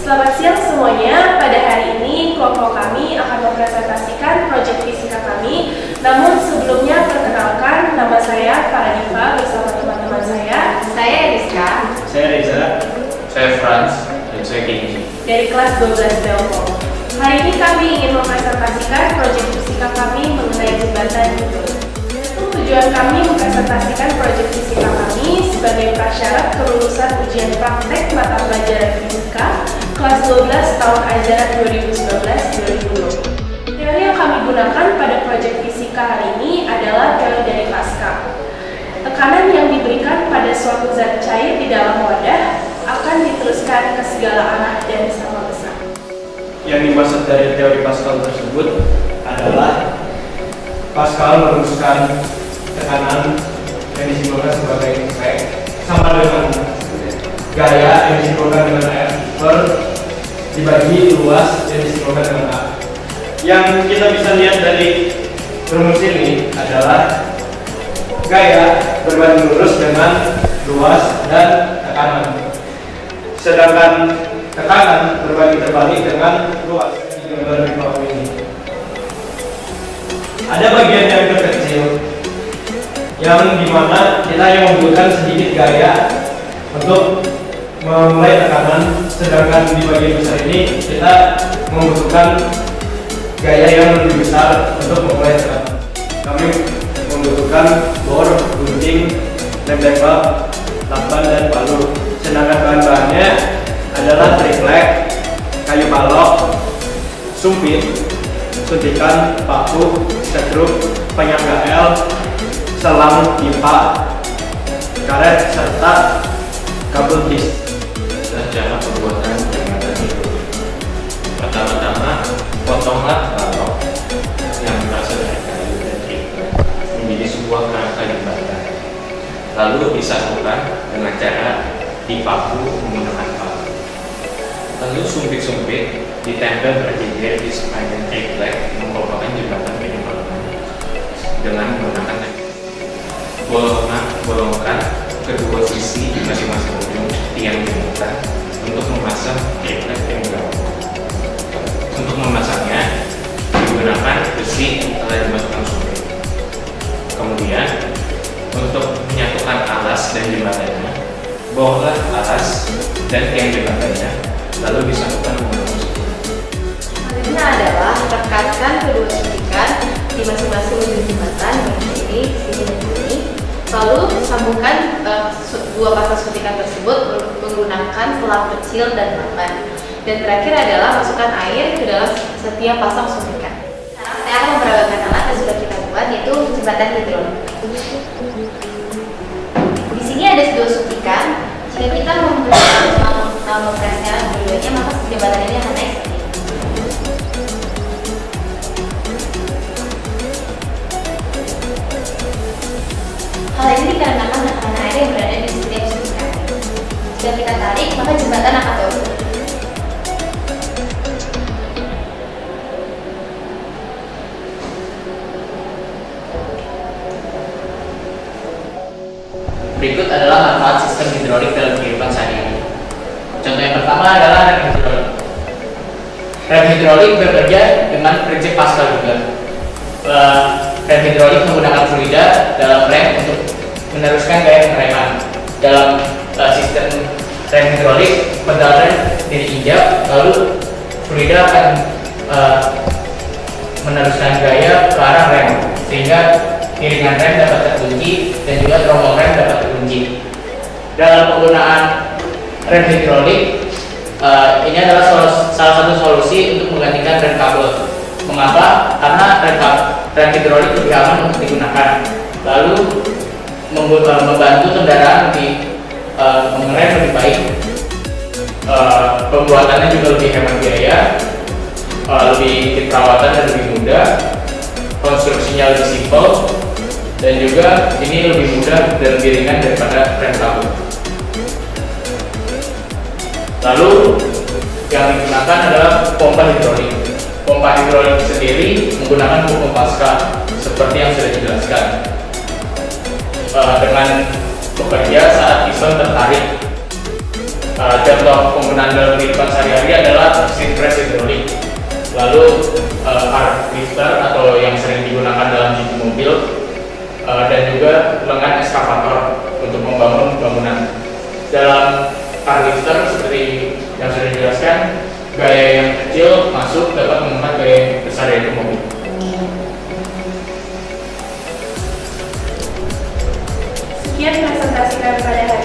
Selamat siang semuanya. Pada hari ini kelompok kami akan mempresentasikan proyek fisika kami. Namun sebelumnya perkenalkan, nama saya Faradifa bersama teman-teman saya. Saya Rizka. Saya Reza. Saya Franz. Dan saya Kenji. Dari kelas 12 Telkom. Hari ini kami ingin mempresentasikan proyek fisika kami mengenai jembatan Newton. Tujuan kami mempresentasikan proyek fisika kami sebagai prasyarat kelulusan ujian praktek mata pelajaran fisika kelas 12 tahun ajaran 2019-2020. Teori yang kami gunakan pada proyek fisika hari ini adalah teori dari Pascal. Tekanan yang diberikan pada suatu zat cair di dalam wadah akan diteruskan ke segala arah dan sama besar. Yang dimaksud dari teori Pascal tersebut adalah Pascal merumuskan tekanan yang disimbolkan sebagai F sama dengan gaya yang disimbolkan dengan F per dibagi luas yang disimbolkan dengan A. Yang kita bisa lihat dari rumus ini adalah gaya berbanding lurus dengan luas dan tekanan. Sedangkan tekanan berbanding terbalik dengan luas di gambar di bawah ini. Ada bagian yang terkecil yang dimana kita yang membutuhkan sedikit gaya untuk memulai tekanan, sedangkan di bagian besar ini kita membutuhkan gaya yang lebih besar untuk memulai tekanan. Kami membutuhkan bor, gunting, lem tembak, lakban, dan palu. Sedangkan bahan-bahannya adalah triplek, kayu balok, sumpit, suntikan, paku, setruk, penyangga L, selang pipa, karet, serta kabel tis. Dan cara pembuatan jembatan itu. Pertama-tama, potonglah balok yang berasal dari kayu dan triplek menjadi sebuah kerangka jembatan. Lalu disatukan dengan cara dipaku menggunakan paku. Lalu sumpit-sumpit ditempel berjejer di sepanjang triplek yang merupakan jembatan penyeberangan dengan menggunakan bolongkan kedua sisi masing-masing ujung tiang jembatan untuk memasang triplek yang jauh. Untuk memasangnya digunakan besi yang telah dimasukkan sumpit. Kemudian untuk menyatukan alas dan jembatannya, bawahlah alas dan tiang jembatannya, lalu disatukan menggunakan sumpit. Selanjutnya adalah rekatkan kedua suntikan di masing-masing ujung jembatan seperti ini, sini dan sini. Lalu sambungkan dua pasang suntikan tersebut menggunakan selang kecil dan lakban. Dan terakhir adalah masukkan air ke dalam setiap pasang suntikan. Sekarang saya akan memperagakan alat yang sudah kita buat, yaitu jembatan hidrolik. Di sini ada dua suntikan. Jika kita mempresnya dua-duanya, maka jembatan ini akan naik seperti ini. Hal ini dikarenakan tekanan air yang berada di setiap suntikan. Jika kita tarik, maka jembatan akan turun. Berikut adalah manfaat sistem hidrolik dalam kehidupan sehari-hari. Contoh yang pertama adalah rem hidrolik. Rem hidrolik bekerja dengan prinsip Pascal juga. Rem hidrolik menggunakan fluida dalam rem untuk meneruskan gaya pengereman. Dalam sistem rem hidrolik, pedal rem diinjak, lalu fluida akan meneruskan gaya ke arah rem, sehingga iringan rem dapat terkunci dan juga trommel rem dapat terkunci. Dalam penggunaan rem hidrolik, ini adalah salah satu solusi untuk menggantikan rem kabel. Mengapa? Karena rem hidrolik lebih aman untuk digunakan, lalu membantu kendaraan lebih mengerem lebih baik. Pembuatannya juga lebih hemat biaya, lebih perawatan dan lebih mudah. Konstruksinya lebih simpel, dan juga ini lebih mudah dan lebih ringan daripada rem kabel. Lalu yang digunakan adalah pompa hidrolik. Pompa hidrolik sendiri menggunakan hukum Pascal seperti yang sudah dijelaskan. Dengan bekerja saat piston tertarik. Contoh penggunaan penggunaan dalam kehidupan sehari-hari adalah seat press hidrolik, lalu car lifter atau yang sering digunakan dalam jeep mobil, dan juga lengan eskavator untuk membangun bangunan. Dalam car lifter seperti yang sudah dijelaskan, gaya yang kecil masuk dapat mengangkat gaya yang besar yaitu mobil. Sekian presentasikan pada hari